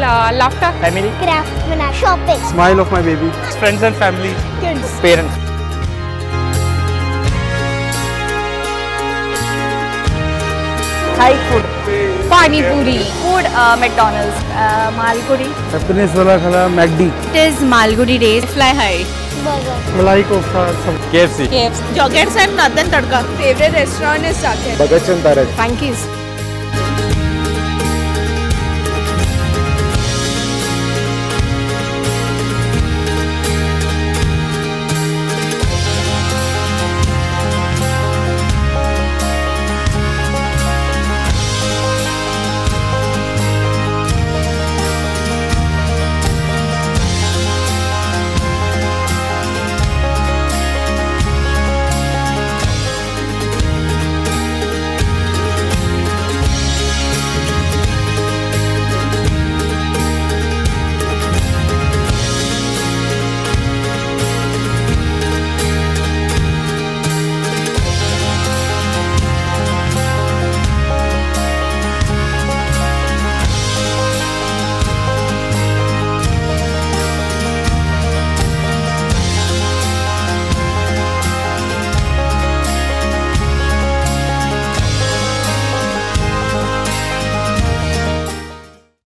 laughter, family, craft, shopping, smile of my baby, friends and family, kids, parents. Thai food, pani puri, food, McDonald's, malpuri. happiness wala khala McD, It is Malgudi days. Fly high. burger, malai kofta, KFC. Joggers and Nadan Tadka. Favorite restaurant is Saket. Bagacan Taraj. Frankie's.